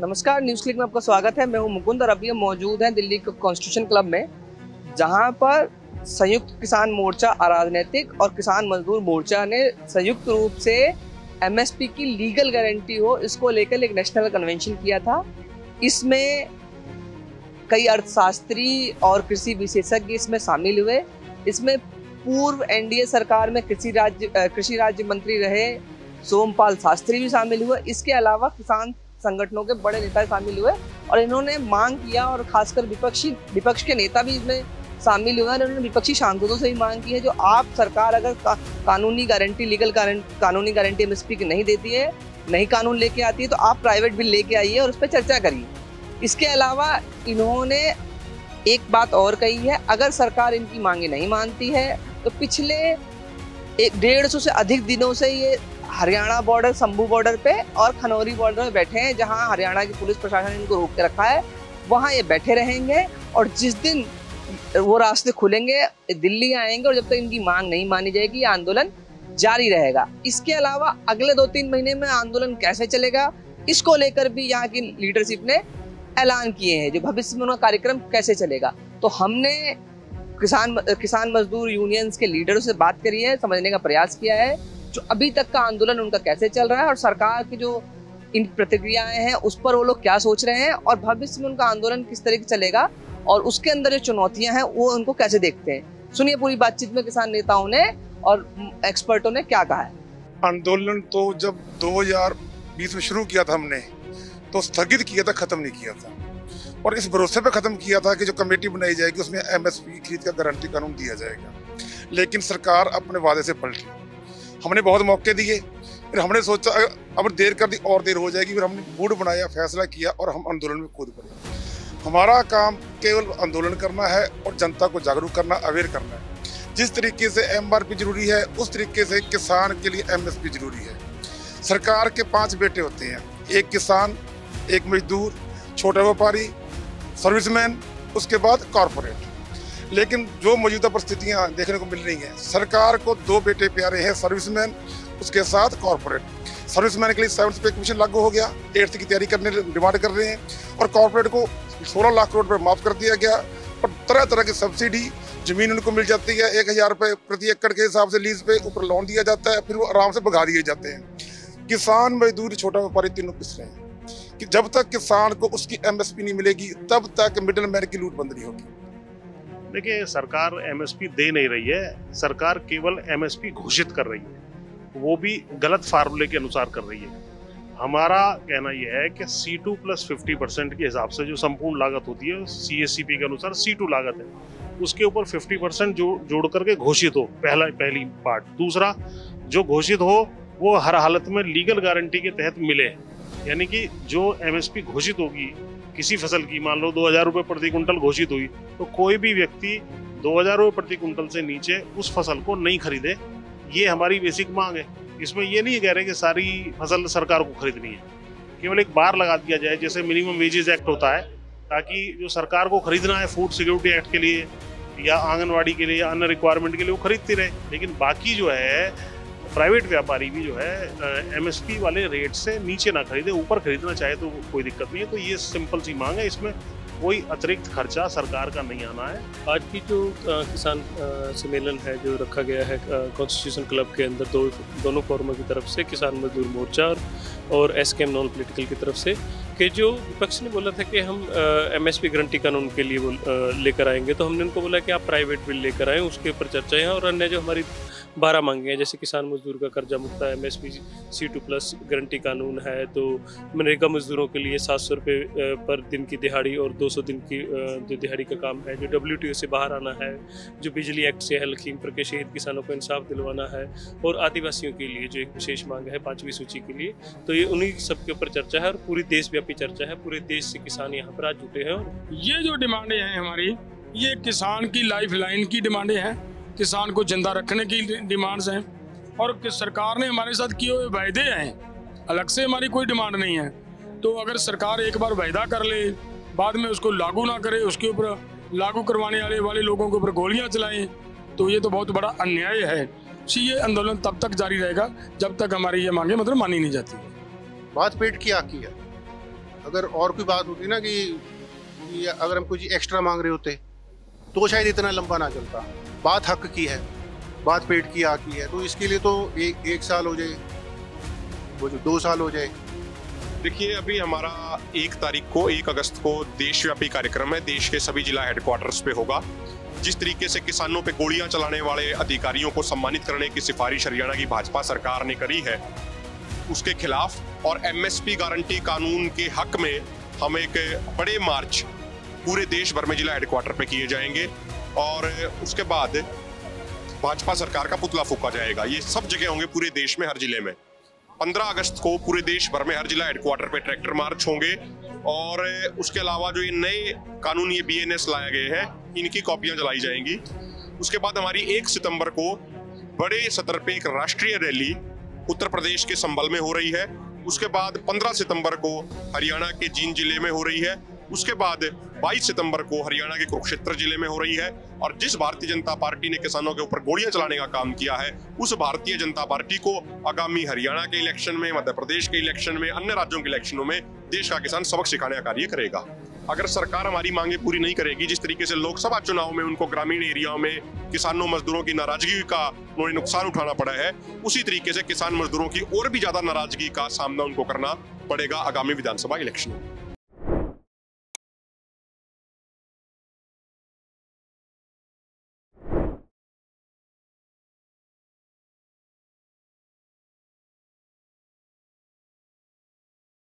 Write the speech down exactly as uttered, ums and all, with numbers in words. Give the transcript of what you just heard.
नमस्कार, news click में आपका स्वागत है। मैं हूं मुकुंद और अभी हम मौजूद हैं दिल्ली कॉन्स्टिट्यूशन क्लब में, जहां पर संयुक्त किसान मोर्चा अराजनैतिक और किसान मजदूर मोर्चा ने संयुक्त रूप से एमएसपी की लीगल गारंटी हो, इसको लेकर एक नेशनल कन्वेंशन किया था। इसमें कई अर्थशास्त्री और कृषि विशेषज्ञ इसमें शामिल हुए। इसमें पूर्व एनडीए सरकार में कृषि राज्य कृषि राज्य मंत्री रहे सोमपाल शास्त्री भी शामिल हुए। इसके अलावा किसान संगठनों के बड़े नेता शामिल हुए और इन्होंने मांग किया, और खासकर विपक्षी विपक्ष के नेता भी इसमें शामिल हुए। इन्होंने विपक्षी सांसदों से भी मांग की है, जो आप सरकार अगर का, कानूनी गारंटी लीगल कानूनी गारंटी एमएसपी की नहीं देती है, नहीं कानून लेके आती है, तो आप प्राइवेट बिल लेके आइए और उस पर चर्चा करिए। इसके अलावा इन्होंने एक बात और कही है, अगर सरकार इनकी मांगे नहीं मानती है तो पिछले एक डेढ़ सौ से अधिक दिनों से ये हरियाणा बॉर्डर, शंभू बॉर्डर पे और खनौरी बॉर्डर में बैठे हैं, जहां हरियाणा की पुलिस प्रशासन ने इनको रोक के रखा है। वहां ये बैठे रहेंगे और जिस दिन वो रास्ते खुलेंगे दिल्ली आएंगे, और जब तक इनकी मांग नहीं मानी जाएगी ये आंदोलन जारी रहेगा। इसके अलावा अगले दो तीन महीने में आंदोलन कैसे चलेगा, इसको लेकर भी यहाँ की लीडरशिप ने ऐलान किए हैं, जो भविष्य में उनका कार्यक्रम कैसे चलेगा। तो हमने किसान किसान मजदूर यूनियंस के लीडरों से बात करी है, समझने का प्रयास किया है जो अभी तक का आंदोलन उनका कैसे चल रहा है और सरकार की जो इन प्रतिक्रियाएं हैं उस पर वो लोग क्या सोच रहे हैं, और भविष्य में उनका आंदोलन किस तरीके से चलेगा और उसके अंदर जो चुनौतियां हैं वो उनको कैसे देखते हैं। सुनिए पूरी बातचीत में किसान नेताओं ने और एक्सपर्टों ने क्या कहा है। आंदोलन तो जब दो हज़ार बीस में शुरू किया था हमने, तो स्थगित किया था, खत्म नहीं किया था, और इस भरोसे पे खत्म किया था कि जो कमेटी बनाई जाएगी उसमें एमएसपी खरीद का गारंटी कानून दिया जाएगा। लेकिन सरकार अपने वादे से पलटी। हमने बहुत मौके दिए, फिर हमने सोचा अब देर कर दी और देर हो जाएगी, फिर हमने मूड बनाया, फैसला किया और हम आंदोलन में कूद पड़े। हमारा काम केवल आंदोलन करना है और जनता को जागरूक करना, अवेयर करना है। जिस तरीके से एमआरपी जरूरी है उस तरीके से किसान के लिए एमएसपी जरूरी है। सरकार के पांच बेटे होते हैं, एक किसान, एक मजदूर, छोटा व्यापारी, सर्विसमैन, उसके बाद कॉरपोरेट। लेकिन जो मौजूदा परिस्थितियां देखने को मिल रही हैं, सरकार को दो बेटे प्यारे हैं, सर्विसमैन उसके साथ कॉरपोरेट। सर्विसमैन के लिए सेवन्थ पे कमीशन लागू हो गया, एट्थ की तैयारी करने डिमांड कर रहे हैं, और कॉरपोरेट को सोलह लाख करोड़ रुपये माफ कर दिया गया, और तरह तरह की सब्सिडी, जमीन उनको मिल जाती है, एक हजार रुपये प्रति एकड़ के हिसाब से लीज पे ऊपर लोन दिया जाता है, फिर वो आराम से भगा दिए जाते हैं। किसान, मजदूर, छोटा व्यापारी तीनों पिस रहे हैं कि जब तक किसान को उसकी एमएसपी नहीं मिलेगी तब तक मिडिल मैन की लूट बंद नहीं होगी। देखिए, सरकार एमएसपी दे नहीं रही है, सरकार केवल एमएसपी घोषित कर रही है, वो भी गलत फार्मूले के अनुसार कर रही है। हमारा कहना यह है कि C two plus fifty percent के हिसाब से जो संपूर्ण लागत होती है सीएससीपी के अनुसार सी टू लागत है, उसके ऊपर फिफ्टी परसेंट जो जोड़ करके घोषित हो, पहला पहली पार्ट। दूसरा, जो घोषित हो वो हर हालत में लीगल गारंटी के तहत मिले, यानी कि जो एमएसपी घोषित होगी किसी फसल की, मान लो दो हजार रुपये प्रति कुंटल घोषित हुई, तो कोई भी व्यक्ति दो हजार रुपये प्रति कुंटल से नीचे उस फसल को नहीं खरीदे। ये हमारी बेसिक मांग है। इसमें ये नहीं कह रहे कि सारी फसल सरकार को खरीदनी है, केवल एक बार लगा दिया जाए, जैसे मिनिमम वेजेस एक्ट होता है, ताकि जो सरकार को खरीदना है फूड सिक्योरिटी एक्ट के लिए या आंगनवाड़ी के लिए या अन्य रिक्वायरमेंट के लिए, वो खरीदती रहे। लेकिन बाकी जो है प्राइवेट व्यापारी भी जो है एमएसपी वाले रेट से नीचे ना खरीदे, ऊपर खरीदना चाहे तो कोई दिक्कत नहीं है। तो ये सिंपल सी मांग है, इसमें कोई अतिरिक्त खर्चा सरकार का नहीं आना है। आज की जो किसान सम्मेलन है जो रखा गया है कॉन्स्टिट्यूशन क्लब के अंदर, दो दोनों फोरमों की तरफ से, किसान मजदूर मोर्चा और एसकेएम नॉन पॉलिटिकल की तरफ से, कि जो विपक्ष ने बोला था कि हम एमएसपी गारंटी कानून के लिए लेकर आएंगे, तो हमने उनको बोला कि आप प्राइवेट बिल लेकर आएँ, उसके ऊपर चर्चा है। और अन्य जो हमारी बारह मांगे हैं, जैसे किसान मजदूर का कर्जा मुक्त है, MSP C two plus guarantee कानून है, तो मनरेगा मजदूरों के लिए सात सौ रुपये पर दिन की दिहाड़ी और दो सौ दिन की जो दिहाड़ी का काम है, जो डब्ल्यूटीओ से बाहर आना है, जो बिजली एक्ट से है, लखीमपुर के शहीद किसानों को इंसाफ दिलवाना है, और आदिवासियों के लिए जो एक विशेष मांग है पाँचवीं सूची के लिए। तो ये उन्हीं सब के ऊपर चर्चा है और पूरी देशव्यापी चर्चा है, पूरे देश से किसान यहाँ पर आज जुटे हैं। ये जो डिमांडें हैं हमारी, ये किसान की लाइफ लाइन की डिमांडें हैं, किसान को जिंदा रखने की डिमांड्स हैं, और सरकार ने हमारे साथ किए हुए वायदे हैं, अलग से हमारी कोई डिमांड नहीं है। तो अगर सरकार एक बार वायदा कर ले, बाद में उसको लागू ना करे, उसके ऊपर लागू करवाने वाले वाले लोगों के ऊपर गोलियां चलाएं, तो ये तो बहुत बड़ा अन्याय है। ये आंदोलन तब तक जारी रहेगा जब तक हमारी ये मांगे मतलब मानी नहीं जाती। बात पेट की आकी है। अगर और कोई बात होती ना कि, कि अगर हम कुछ एक्स्ट्रा मांग रहे होते तो शायद इतना लंबा ना चलता। बात हक की है, बात पेट की आग की है, तो इसके लिए तो एक एक साल हो जाए, वो जो दो साल हो जाए। देखिए, अभी हमारा एक तारीख को एक अगस्त को देशव्यापी कार्यक्रम है, देश के सभी जिला हेडक्वार्टर्स पे होगा। जिस तरीके से किसानों पे गोलियां चलाने वाले अधिकारियों को सम्मानित करने की सिफारिश हरियाणा की भाजपा सरकार ने करी है, उसके खिलाफ और एमएसपी गारंटी कानून के हक में हम एक बड़े मार्च पूरे देश भर में जिला हेडक्वार्टर पे किए जाएंगे और उसके बाद भाजपा सरकार का पुतला फूंका जाएगा। ये सब जगह होंगे पूरे देश में, हर जिले में। पंद्रह अगस्त को पूरे देश भर में हर जिला हेडक्वार्टर पे ट्रैक्टर मार्च होंगे और उसके अलावा जो ये नए कानून ये बीएनएस लाए गए हैं, इनकी कॉपियां जलाई जाएंगी। उसके बाद हमारी एक सितंबर को बड़े सतर पे एक राष्ट्रीय रैली उत्तर प्रदेश के संभल में हो रही है। उसके बाद पंद्रह सितंबर को हरियाणा के जींद जिले में हो रही है। उसके बाद बाईस सितंबर को हरियाणा के कुरुक्षेत्र जिले में हो रही है। और जिस भारतीय जनता पार्टी ने किसानों के ऊपर गोलियां चलाने का काम किया है, उस भारतीय जनता पार्टी को आगामी हरियाणा के इलेक्शन में, मध्य प्रदेश के इलेक्शन में, अन्य राज्यों के इलेक्शनों में देश का किसान सबक सिखाने का कार्य करेगा। अगर सरकार हमारी मांगे पूरी नहीं करेगी, जिस तरीके से लोकसभा चुनाव में उनको ग्रामीण एरियाओं में किसानों मजदूरों की नाराजगी का उन्हें नुकसान उठाना पड़ा है, उसी तरीके से किसान मजदूरों की और भी ज्यादा नाराजगी का सामना उनको करना पड़ेगा आगामी विधानसभा इलेक्शन में।